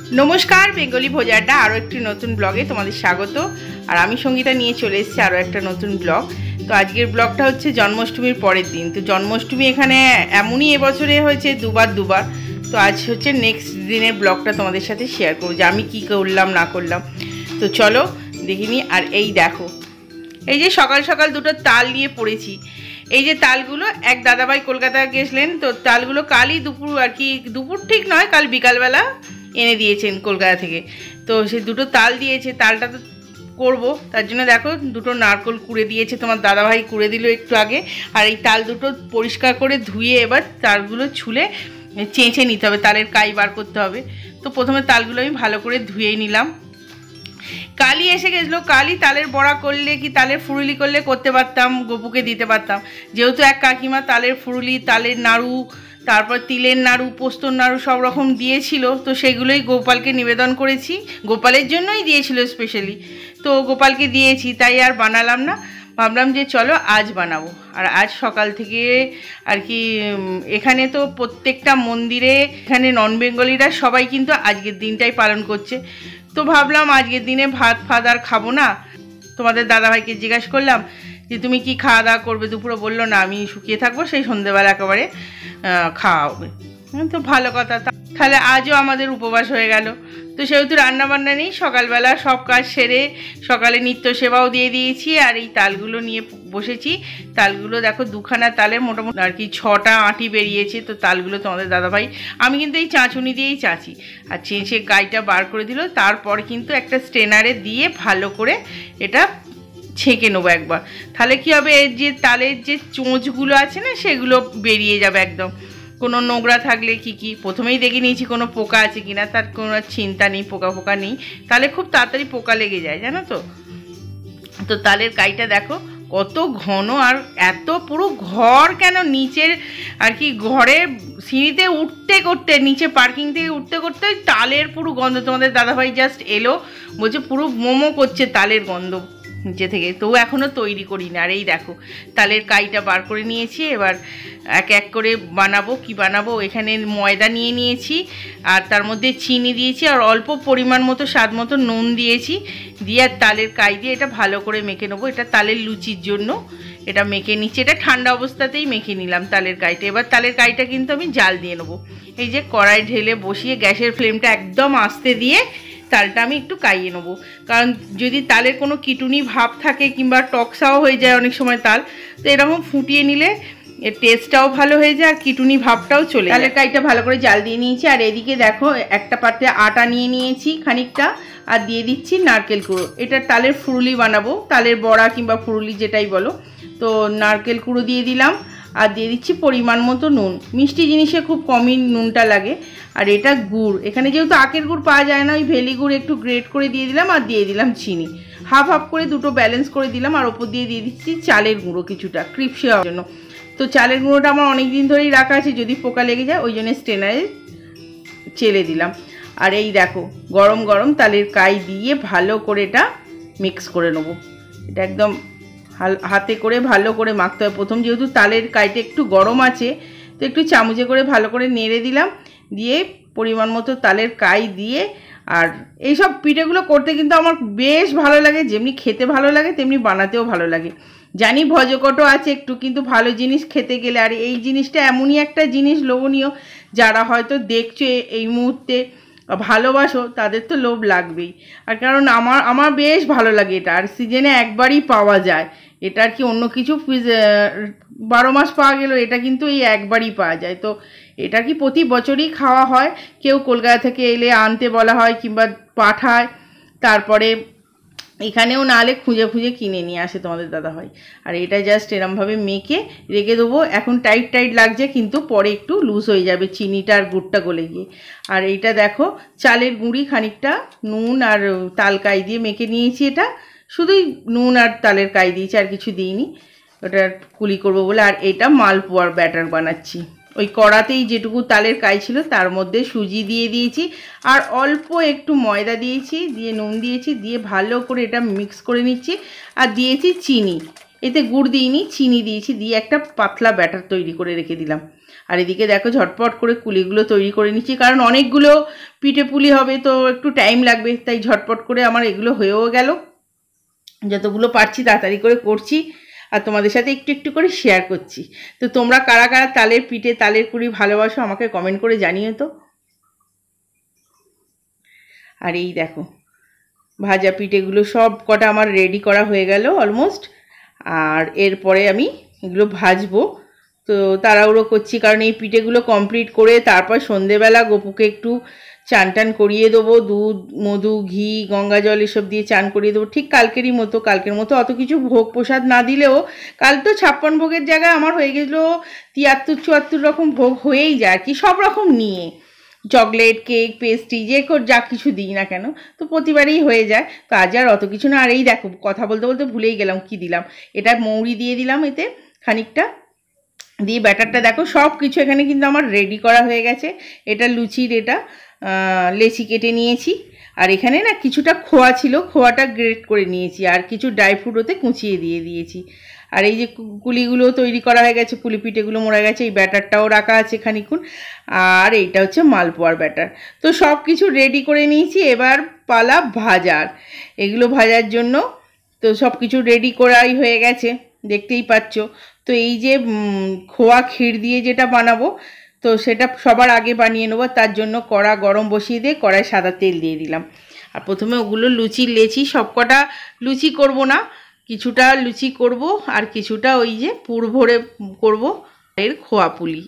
नमस्कार बेंगली भोजाटा आरो एकटी नतून ब्लगे तुम्हादेर स्वागत। और आमी संगीता निये चले एसेछि आरो एकटा नतून ब्लग। तो आजकेर ब्लगटा होच्छे जन्माष्टमीर परेर दिन। तो जन्माष्टमी एखाने एमनई এবছরে হয়েছে দুবার। तो आज होच्छे नेक्स्ट दिनेर ब्लगटा तुम्हादेर साथे शेयर करब जे आमी कि करलाम ना करलाम। तो चलो देखে নি। আর এই দেখো এই যে সকাল সকাল দুটো তাল নিয়ে পড়েছি। এই যে তালগুলো এক দাদাভাই কলকাতা গেছিলেন, তো তালগুলো কালই দুপুর আর কি দুপুর ঠিক নয় কাল বিকালবেলা এনে দিয়েছেন কলকাতা থেকে। তো সেই দুটো তাল দিয়েছে, তালটা তো করবো তার জন্য দেখো দুটো নারকেল কুড়ে দিয়েছে তোমার দাদাভাই, কুড়ে দিল একটু আগে। আর এই তাল দুটো পরিষ্কার করে ধুয়ে এবার তালগুলো ছুলে চেঁচে নিতে হবে, তালের কাই বার করতে হবে। তো প্রথমে তালগুলো আমি ভালো করে ধুয়েই নিলাম। কালি এসে গেছিলো, কালি তালের বড়া করলে কি তালের ফুরুলি করলে করতে পারতাম, গপুকে দিতে পারতাম। যেহেতু এক কাকিমা তালের ফুরুলি, তালের নাড়ু, তারপর তিলের নাড়ু, পোস্তর নাড়ু সব রকম দিয়েছিল, তো সেগুলোই গোপালকে নিবেদন করেছি। গোপালের জন্যই দিয়েছিল স্পেশালি, তো গোপালকে দিয়েছি, তাই আর বানালাম না। ভাবলাম যে চলো আজ বানাবো। আর আজ সকাল থেকে আর কি এখানে তো প্রত্যেকটা মন্দিরে এখানে নন বেঙ্গলিরা সবাই কিন্তু আজকের দিনটাই পালন করছে। তো ভাবলাম আজকের দিনে ভাত ফাত আর খাবো না। তোমাদের দাদাভাইকে জিজ্ঞাসা করলাম যে তুমি কি খাওয়া দাওয়া করবে দুপুরে, বললো না আমি শুকিয়ে থাকবো, সেই সন্ধ্যেবেলা একেবারে খাওয়া হবে। তো ভালো কথা, তাহলে আজও আমাদের উপবাস হয়ে গেল। তো সেহেতু রান্নাবান্না নেই, সকালবেলা সব কাজ সেরে সকালে নিত্য সেবাও দিয়ে দিয়েছি। আর এই তালগুলো নিয়ে বসেছি। তালগুলো দেখো দুখানা তালের মোটামুটি আর কি 6টা আঁটি বেরিয়েছে। তো তালগুলো তোমাদের দাদাভাই, আমি কিন্তু এই চাঁচুনি দিয়েই চাঁচি, আর চেঁচে গাইটা বার করে দিল। তারপর কিন্তু একটা স্ট্রেনারে দিয়ে ভালো করে এটা ছেঁকে নেবো একবার। তাহলে কী হবে, এর যে তালের যে চোঁচগুলো আছে না সেগুলো বেরিয়ে যাবে একদম। কোনো নোংরা থাকলে কি প্রথমেই দেখে নিয়েছি কোনো পোকা আছে কিনা, তার কোনো চিন্তা নেই, পোকা নেই। তাহলে খুব তাড়াতাড়ি পোকা লেগে যায় জানো তো। তো তালের কাইটা দেখো কত ঘন, আর এত পুরো ঘর কেন নিচের আর কি ঘরে সিঁড়িতে উঠতে করতে, নিচে পার্কিং থেকে উঠতে করতে তালের পুরো গন্ধ। তোমাদের দাদাভাই জাস্ট এলো, বলছে পুরো মোমো করছে তালের গন্ধ নিচে থেকে। তো এখনও তৈরি করি না। আর এই দেখো তালের কাইটা বার করে নিয়েছি। এবার এক এক করে বানাবো। কি বানাবো, এখানে ময়দা নিয়ে নিয়েছি, আর তার মধ্যে চিনি দিয়েছি, আর অল্প পরিমাণ মতো স্বাদ মতো নুন দিয়েছি। দিয়ে আর তালের কাই দিয়ে এটা ভালো করে মেখে নেবো। এটা তালের লুচির জন্য এটা মেখে নিচ্ছি। এটা ঠান্ডা অবস্থাতেই মেখে নিলাম তালের কাইটা। এবার তালের কাইটা কিন্তু আমি জাল দিয়ে নেবো। এই যে কড়াই ঢেলে বসিয়ে গ্যাসের ফ্লেমটা একদম আস্তে দিয়ে তালটা আমি একটু কাইয়ে নেবো। কারণ যদি তালের কোনো কিটুনি ভাব থাকে কিংবা টকসাও হয়ে যায় অনেক সময় তাল, তো এরকম ফুটিয়ে নিলে এর টেস্টটাও ভালো হয়ে যায় আর কিটুনি ভাবটাও চলে যায়। তালের কাইটা ভালো করে জাল দিয়ে নিয়েছি। আর এদিকে দেখো একটা পাত্রে আটা নিয়ে নিয়েছি খানিকটা, আর দিয়ে দিচ্ছি নারকেল কুড়ো। এটা তালের ফুরুলি বানাবো, তালের বড়া কিংবা ফুরুলি যেটাই বলো। তো নারকেল কুড়ো দিয়ে দিলাম, আর দিয়ে দিচ্ছি পরিমাণ মতো নুন। মিষ্টি জিনিসে খুব কমই নুনটা লাগে। আর এটা গুড়, এখানে যেহেতু আখের গুড় পাওয়া যায় না, ওই ভেলি গুড় একটু গ্রেট করে দিয়ে দিলাম, আর দিয়ে দিলাম চিনি হাফ হাফ করে, দুটো ব্যালেন্স করে দিলাম। আর ওপর দিয়ে দিচ্ছি চালের গুঁড়ো কিছুটা ক্রিপসি হওয়ার জন্য। তো চালের গুঁড়োটা আমার অনেক দিন ধরেই রাখা আছে, যদি পোকা লেগে যায় ওই জন্য স্ট্রেনারে চেলে দিলাম। আর এই দেখো গরম গরম তালের কাই দিয়ে ভালো করে এটা মিক্স করে নেবো। এটা একদম হাতে করে ভালো করে মাখতে হবে। প্রথম যেহেতু তালের কাইটা একটু গরম আছে, তো একটু চামচে করে ভালো করে নেড়ে দিলাম। দিয়ে পরিমাণ মতো তালের কাই দিয়ে, আর এইসব পিঠেগুলো করতে কিন্তু আমার বেশ ভালো লাগে। যেমনি খেতে ভালো লাগে তেমনি বানাতেও ভালো লাগে। জানি ভজকটও আছে একটু, কিন্তু ভালো জিনিস খেতে গেলে, আর এই জিনিসটা এমনই একটা জিনিস লোভনীয়, যারা হয়তো দেখছো এই মুহূর্তে ভালোবাসো তাদের তো লোভ লাগবেই। আর কারণ আমার বেশ ভালো লাগে এটা। আর সিজনে একবারই পাওয়া যায় এটা, আর কি অন্য কিছু 12 মাস পাওয়া গেল, এটা কিন্তু এই একবারই পাওয়া যায়। তো এটা কি প্রতি বছরই খাওয়া হয়। কেউ কলকাতা থেকে এলে আনতে বলা হয় কিংবা পাঠায়, তারপরে এখানেও না হলে খুঁজে খুঁজে কিনে নিয়ে আসে তোমাদের দাদা হয়। আর এটা জাস্ট এরমভাবে মেখে রেখে দেবো। এখন টাইট লাগছে, কিন্তু পরে একটু লুজ হয়ে যাবে চিনিটা আর গুড়টা গলে গিয়ে। আর এইটা দেখো চালের গুঁড়ি খানিকটা নুন আর তাল কাই দিয়ে মেখে নিয়েছি। এটা শুধুই নুন আর তালের কাই দিয়েছি, আর কিছু দিইনি, ওটা কুলি করবো বলে। আর এটা মালপোয়ার ব্যাটার বানাচ্ছি। ওই কড়াতেই যেটুকু তালের কাই ছিল তার মধ্যে সুজি দিয়ে দিয়েছি, আর অল্প একটু ময়দা দিয়েছি, দিয়ে নুন দিয়েছি, দিয়ে ভালো করে এটা মিক্স করে নিচ্ছি। আর দিয়েছি চিনি, এতে গুড় দিইনি, চিনি দিয়েছি, দিয়ে একটা পাতলা ব্যাটার তৈরি করে রেখে দিলাম। আর এদিকে দেখো ঝটপট করে পুলিগুলো তৈরি করে নিচ্ছি, কারণ অনেকগুলো পিঠে পুলি হবে তো একটু টাইম লাগবে, তাই ঝটপট করে আমার এগুলো হয়েও গেল। যতগুলো পারছি তাড়াতাড়ি করে করছি আর তোমাদের সাথে একটু একটু করে শেয়ার করছি। তো তোমরা কারা কারা তালের পিঠে তালের পুলি ভালোবাসো আমাকে কমেন্ট করে জানিও তো। আর এই দেখো ভাজা পিঠেগুলো সব কটা আমার রেডি করা হয়ে গেল অলমোস্ট। আর এরপরে আমি এগুলো ভাজবো, তো তাড়াহুড়ো করছি কারণ এই পিঠেগুলো কমপ্লিট করে তারপর সন্ধেবেলা গপুকে একটু চান টান করিয়ে দেবো, দুধ মধু ঘি গঙ্গা জল এসব দিয়ে চান করিয়ে দেবো, ঠিক কালকের মতো অত কিছু ভোগ প্রসাদ না দিলেও কাল তো 56 ভোগের জায়গায় আমার হয়ে গেছিলো 73-74 রকম ভোগ হয়েই যায় আর কি, সব রকম নিয়ে চকলেট কেক পেস্ট্রি যা কিছু দিই না কেন, তো প্রতিবারই হয়ে যায়। তো আজ আর অত কিছু না। আর এই দেখো কথা বলতে বলতে ভুলেই গেলাম কি দিলাম, এটা মৌরি দিয়ে দিলাম এতে খানিকটা, দিয়ে ব্যাটারটা দেখো সব কিছু এখানে কিন্তু আমার রেডি করা হয়ে গেছে। এটা লুচির এটা লেচি কেটে নিয়েছি, আর এখানে না কিছুটা খোয়া ছিল, খোয়াটা গ্রেট করে নিয়েছি, আর কিছু ড্রাই ফ্রুট ওতে কুচিয়ে দিয়ে দিয়েছি। আর এই যে কুলিগুলো তৈরি করা হয়ে গেছে, পুলি পিঠেগুলো মোড়া গেছে, এই ব্যাটারটাও রাখা আছে খানিক্ষণ। আর এইটা হচ্ছে মালপোয়ার ব্যাটার। তো সব কিছু রেডি করে নিয়েছি, এবার পালা ভাজার, এগুলো ভাজার জন্য তো সব কিছু রেডি করাই হয়ে গেছে দেখতেই পাচ্ছ। তো এই যে খোয়া ক্ষীর দিয়ে যেটা বানাবো তো সেটা সবার আগে বানিয়ে নেবো, তার জন্য কড়া গরম বসিয়ে দিয়ে কড়ায় সাদা তেল দিয়ে দিলাম। আর প্রথমে ওগুলো লুচির লেচি, সবকটা লুচি করব না, কিছুটা লুচি করব আর কিছুটা ওই যে পুর ভরে করব এর খোয়া পুলি।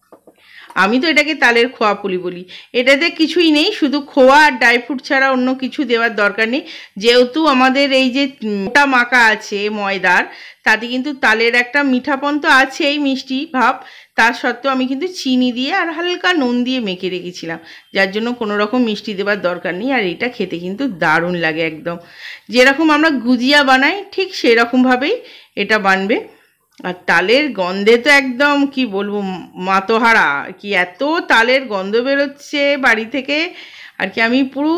আমি তো এটাকে তালের খোয়া পুলি বলি। এটাতে কিছুই নেই, শুধু খোয়া আর ড্রাই ফ্রুট ছাড়া অন্য কিছু দেওয়ার দরকার নেই, যেহেতু আমাদের এই যে মোটা মাখা আছে ময়দার, তাতে কিন্তু তালের একটা মিঠাপন তো আছেই, মিষ্টি ভাব, তার সত্ত্বেও আমি কিন্তু চিনি দিয়ে আর হালকা নুন দিয়ে মেখে রেখেছিলাম, যার জন্য কোনো রকম মিষ্টি দেওয়ার দরকার নেই। আর এটা খেতে কিন্তু দারুণ লাগে, একদম যেরকম আমরা গুজিয়া বানাই ঠিক সেরকমভাবেই এটা বানবে। আর তালের গন্ধে তো একদম কি বলবো মাতোহারা, কি এত তালের গন্ধ বেরোচ্ছে বাড়ি থেকে আর কি, আমি পুরো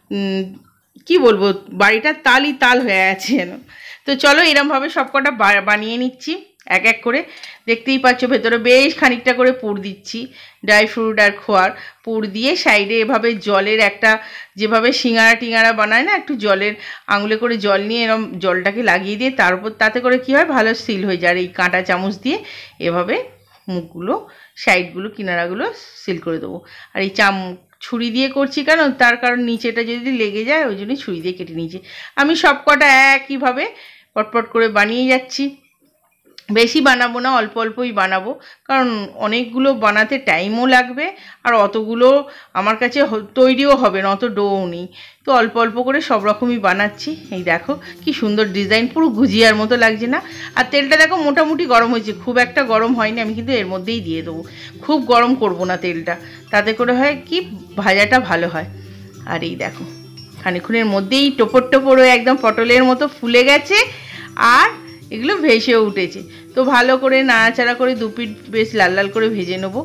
কি বলবো বাড়িটা তালই তাল হয়ে আছে। তো চলো এরমভাবে সবকটা বানিয়ে নিচ্ছি এক এক করে। দেখতেই পাচ্ছ ভেতরে বেশ খানিকটা করে পুর দিচ্ছি, ড্রাই ফ্রুট আর খোয়ার পুর দিয়ে সাইডে এভাবে জলের একটা, যেভাবে সিঙ্গারা টিঙ্গারা বানায় না, একটু জলের আঙুলে করে জল নিয়ে এরম জলটাকে লাগিয়ে দিয়ে তার উপর, তাতে করে কী হয় ভালো সিল হয়ে যায়। আর এই কাঁটা চামচ দিয়ে এভাবে মুখগুলো সাইডগুলো কিনারাগুলো সিল করে দেবো। আর এই ছুরি দিয়ে করছি কেন, তার কারণ নিচেটা যদি লেগে যায় ওই জন্যই ছুরি দিয়ে কেটে নিয়েছি। আমি সবকটা একইভাবে পটপট করে বানিয়ে যাচ্ছি, বেশি বানাবো না, অল্প অল্পই বানাবো, কারণ অনেকগুলো বানাতে টাইমও লাগবে আর অতগুলো আমার কাছে তৈরিও হবে না, অত ডোও নেই, তো অল্প অল্প করে সব রকমই বানাচ্ছি। এই দেখো কি সুন্দর ডিজাইন, পুরো গুজিয়ার মতো লাগছে না? আর তেলটা দেখো মোটামুটি গরম হয়েছে, খুব একটা গরম হয়নি, আমি কিন্তু এর মধ্যেই দিয়ে দেবো, খুব গরম করব না তেলটা, তাতে করে হয় কি ভাজাটা ভালো হয়। আর এই দেখো খানিক্ষণের মধ্যেই টোপর টোপর একদম পটলের মতো ফুলে গেছে আর এগুলো ভেসেও উঠেছে। তো ভালো করে নাড়াচাড়া করে দুপিট বেশ লাল লাল করে ভেজে নেবো।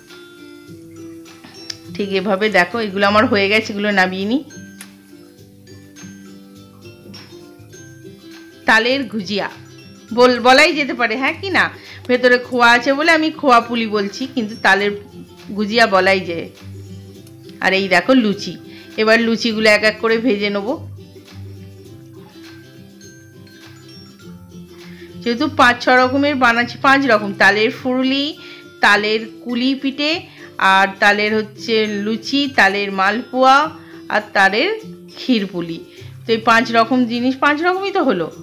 ঠিক এভাবে দেখো এগুলো আমার হয়ে গেছে, এগুলো নামিয়ে নিই। তালের গুজিয়া বলাই যেতে পারে, হ্যাঁ কি না, ভেতরে খোয়া আছে বলে আমি খোয়া পুলি বলছি, কিন্তু তালের গুজিয়া বলাই যায়। আর এই দেখো লুচি, এবার লুচিগুলো এক এক করে ভেজে নেবো। যেহেতু 5-6 রকমের বানাচ্ছি, 5 রকম, তালের ফুরুলি, তালের কুলি পিঠে, আর তালের হচ্ছে লুচি, তালের মালপোয়া আর তালের ক্ষীরপুলি। তো এই 5 রকম জিনিস, 5 রকমই তো হলো,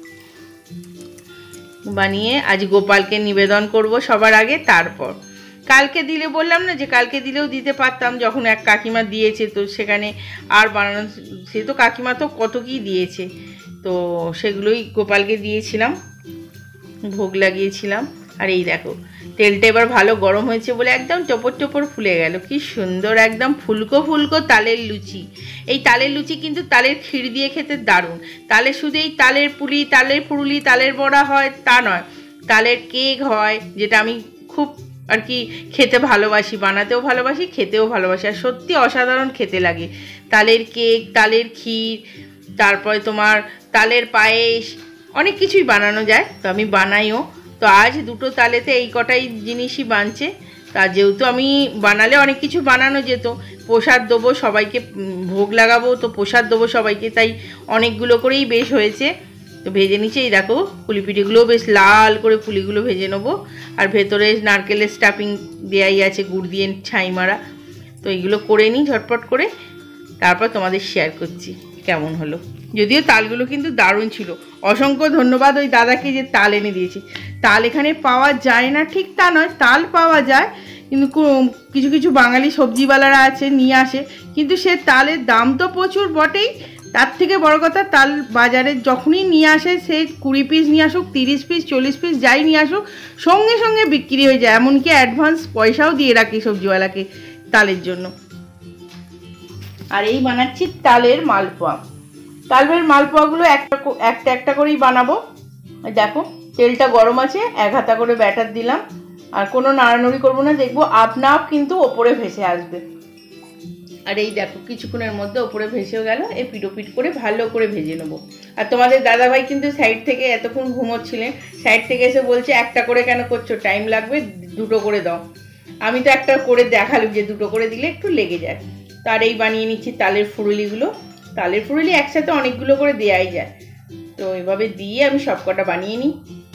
বানিয়ে আজ গোপালকে নিবেদন করব সবার আগে। তারপর কালকে দিলে বললাম না যে কালকে দিলেও দিতে পারতাম, যখন এক কাকিমা দিয়েছে তো সেখানে আর বানানো, সে তো কাকিমা তো কত কি দিয়েছে, তো সেগুলোই গোপালকে দিয়েছিলাম, ভোগ লাগিয়েছিলাম। আর এই দেখো তেলটা এবার ভালো গরম হয়েছে বলে একদম টপর টপর ফুলে গেল, কি সুন্দর একদম ফুলকো ফুলকো তালের লুচি। এই তালের লুচি কিন্তু তালের ক্ষীর দিয়ে খেতে দারুণ। তালে শুধু এই তালের পুলি, তালের ফুরুলি, তালের বড়া হয় তা নয়, তালের কেক হয়, যেটা আমি খুব আর কি খেতে ভালোবাসি, বানাতেও ভালোবাসি, খেতেও ভালোবাসি, আর সত্যি অসাধারণ খেতে লাগে। তালের কেক, তালের ক্ষীর, তারপরে তোমার তালের পায়েস, অনেক কিছুই বানানো যায়, তো আমি বানাইও। তো আজ দুটো তালেতে এই কটাই জিনিসই বানছে, তা যেহেতু আমি বানালে অনেক কিছু বানানো যেত, প্রসাদ দেবো সবাইকে, ভোগ লাগাবো, তো প্রসাদ দেবো সবাইকে, তাই অনেকগুলো করেই বেশ হয়েছে। তো ভেজে নিচে এই দেখো পুলিপিঠেগুলোও বেশ লাল করে পুলিগুলো ভেজে নেবো। আর ভেতরে নারকেলের স্টাফিং দেওয়াই আছে, গুড় দিয়ে ছাই মারা। তো এইগুলো করে নিই ঝটপট করে, তারপর তোমাদের শেয়ার করছি কেমন হলো। যদিও তালগুলো কিন্তু দারুণ ছিল। অসংখ্য ধন্যবাদ ওই দাদাকে যে তাল এনে দিয়েছে। তাল এখানে পাওয়া যায় না ঠিক তা নয়, তাল পাওয়া যায়, কিন্তু কিছু কিছু বাঙালি সবজিওয়ালারা আছে নিয়ে আসে, কিন্তু সে তালের দাম তো প্রচুর বটেই। তার থেকে বড় কথা, তাল বাজারে যখনই নিয়ে আসে, সে 20 পিস নিয়ে আসুক, 30 পিস, 40 পিস যাই নিয়ে আসুক, সঙ্গে সঙ্গে বিক্রি হয়ে যায়। এমনকি অ্যাডভান্স পয়সাও দিয়ে রাখি সবজিওয়ালাকে তালের জন্য। আর এই বানাচ্ছি তালের মালপোয়া। তালের মালপোয়াগুলো একটা একটা করেই বানাবো। দেখো তেলটা গরম আছে, 1 হাতা করে ব্যাটার দিলাম, আর কোনো নাড়ানুড়ি করবো না, দেখবো আপনা আপ কিন্তু ওপরে ভেসে আসবে। আর এই দেখো কিছুক্ষণের মধ্যে ওপরে ভেসেও গেল। এই পিঠোপিঠ করে ভালো করে ভেজে নেবো। আর তোমাদের দাদাভাই কিন্তু সাইড থেকে এতক্ষণ ঘুমোচ্ছিলেন, সাইড থেকে এসে বলছে একটা করে কেন করছো, টাইম লাগবে, 2টো করে দাও। আমি তো একটা করে দেখালাম যে 2টো করে দিলে একটু লেগে যায়। তার এই বানিয়ে নিচ্ছি তালের ফুরুলিগুলো। তালের ফুরুলি একসাথে অনেকগুলো করে দেওয়াই যায়, তো এভাবে দিয়ে আমি সব কটা বানিয়ে নিই।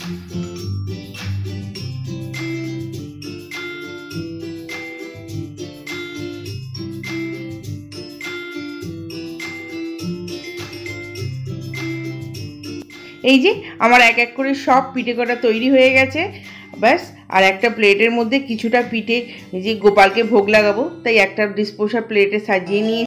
এই যে আমার এক এক করে সব পিঠে কটা তৈরি হয়ে গেছে ব্যাস। আর একটা প্লেটের মধ্যে কিছুটা পিঠে যে গোপালকে ভোগ লাগাবো, তাই একটা ডিসপোজাল প্লেটে সাজিয়ে নিয়ে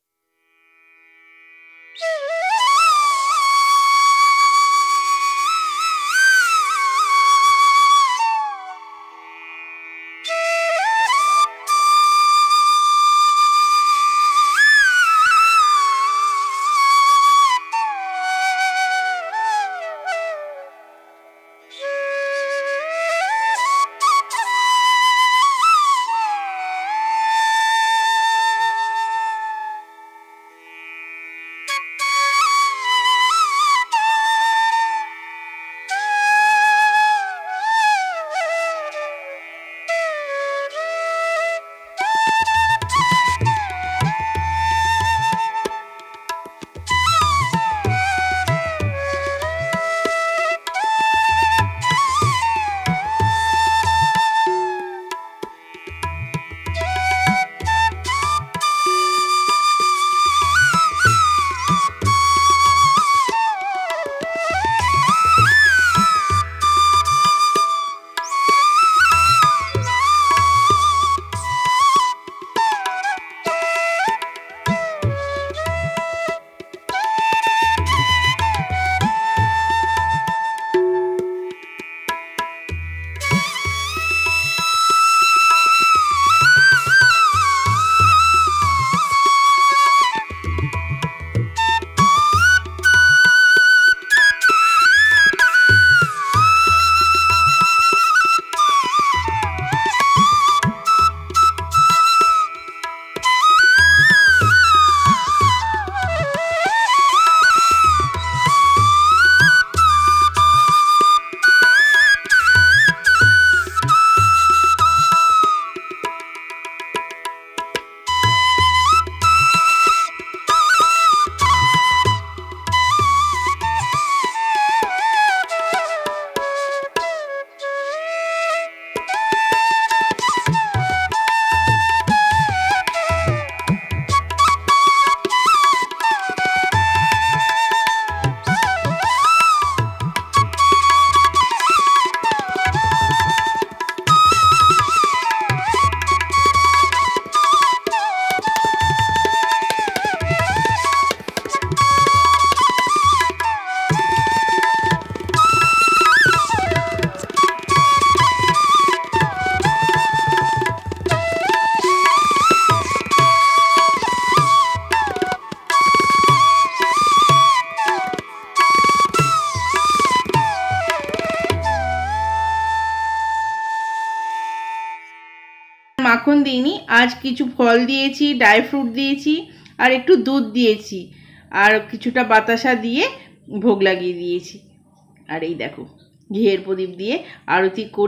মাখন দিইনি, আজ কিছু ফল দিয়েছি, ড্রাই ফ্রুট দিয়েছি, আর একটু দুধ দিয়েছি, আর কিছুটা বাতাসা দিয়ে ভোগ লাগিয়ে দিয়েছি। আর এই দেখো ঘিয়ের প্রদীপ দিয়ে আরতি করে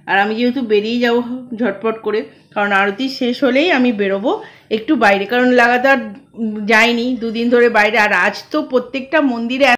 আর আমি যেহেতু বেরিয়ে যাবো ঝটপট করে, কারণ আরতি শেষ হলেই আমি বেরোবো একটু বাইরে, কারণ লাগাতার যাইনি 2 দিন ধরে বাইরে। আর আজ তো প্রত্যেকটা মন্দিরে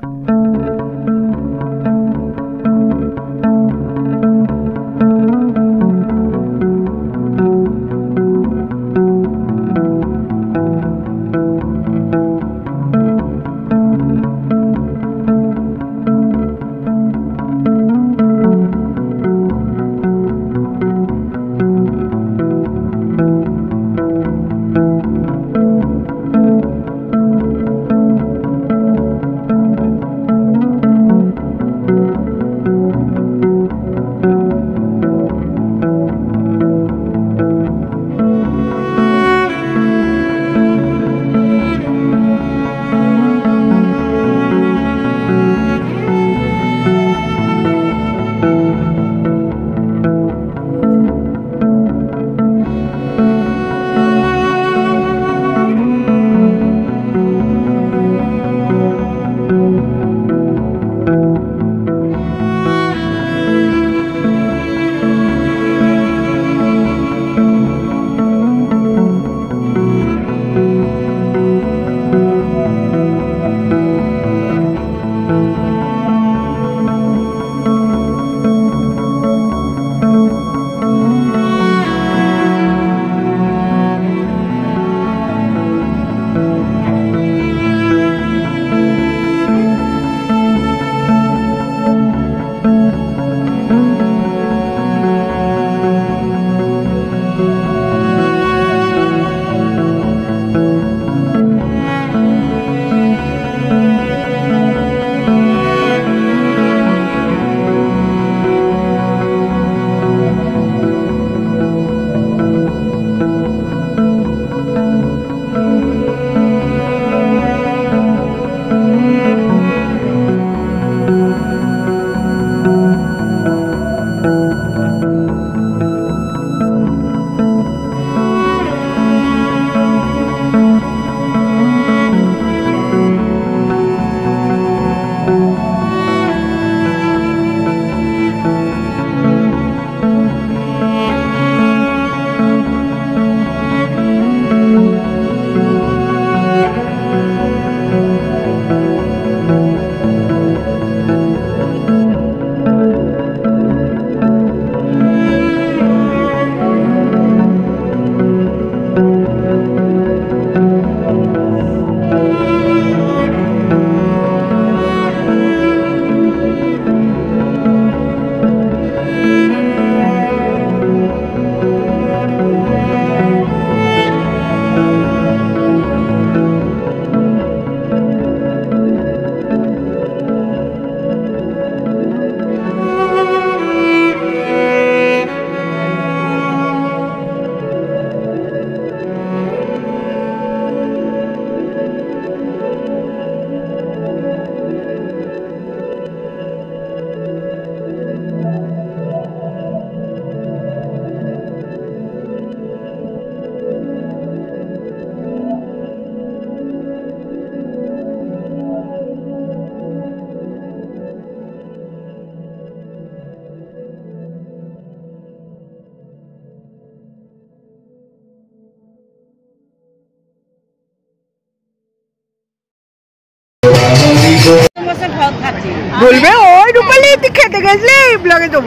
বলবে ওই রূপালি তুই খেতে গেছলি ব্লগে দেবো।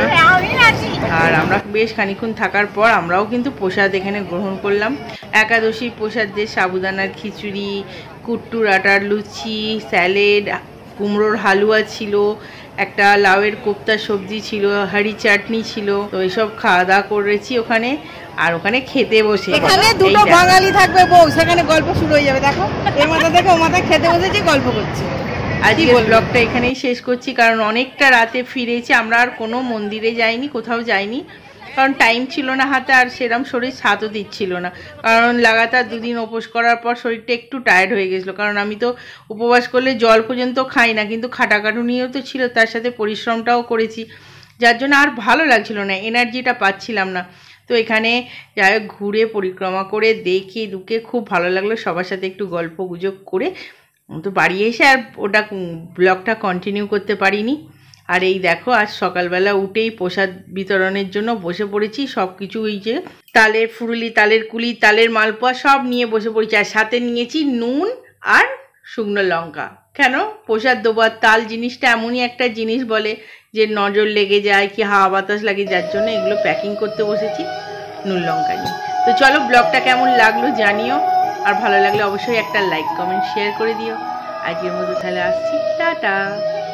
আর আমরা বেশ খানিক্ষণ থাকার পর আমরাও কিন্তু প্রসাদ এখানে গ্রহণ করলাম। একাদশী প্রসাদ যে সাবুদানার খিচুড়ি, কুট্টুর আটার লুচি, স্যালেড, কুমড়োর হালুয়া ছিল, একটা লাউয়ের কোপ্তা সবজি ছিল, হাঁড়ি চাটনি ছিল। তো এইসব খাওয়া দাওয়া করেছি ওখানে। আর ওখানে খেতে বসে এখানে দুটো বাঙালি থাকবে বউ, সেখানে গল্প শুরু হয়ে যাবে। দেখো এই মাথা দেখো, ও মাথায় খেতে বসেছি, গল্প করছে। আজকের ব্লগটা এখানেই শেষ করছি, কারণ অনেকটা রাতে ফিরেছি। আমরা আর কোনো মন্দিরে যাইনি, কোথাও যাইনি, কারণ টাইম ছিল না হাতে, আর সেরকম শরীর সাথও দিচ্ছিল না। কারণ লাগাতার 2 দিন উপোস করার পর শরীরটা একটু টায়ার্ড হয়ে গেছিলো। কারণ আমি তো উপবাস করলে জল পর্যন্ত খাই না, কিন্তু খাটাখাটুনিও তো ছিল, তার সাথে পরিশ্রমটাও করেছি, যার জন্য আর ভালো লাগছিল না, এনার্জিটা পাচ্ছিলাম না। তো এখানে যাই হোক ঘুরে পরিক্রমা করে দেখে দুকে খুব ভালো লাগলো, সবার সাথে একটু গল্প গুজব করে। তো বাড়ি এসে আর ওটা ব্লগটা কন্টিনিউ করতে পারিনি। আর এই দেখো আজ সকালবেলা উঠেই প্রসাদ বিতরণের জন্য বসে পড়েছি। সব কিছু এই যে তালের ফুরুলি, তালের কুলি, তালের মালপোয়া সব নিয়ে বসে পড়েছি। আর সাথে নিয়েছি নুন আর শুকনো লঙ্কা। কেন? প্রসাদ দেবো। আর তাল জিনিসটা এমনই একটা জিনিস বলে যে নজর লেগে যায় কি হাওয়া বাতাস লাগে, যার জন্য এগুলো প্যাকিং করতে বসেছি নুন লঙ্কা নিয়ে। তো চলো, ব্লগটা কেমন লাগলো জানিও, আর ভালো লাগলে অবশ্যই একটা লাইক কমেন্ট শেয়ার করে দিও। আজকের মতো তাহলে আসছি, টাটা।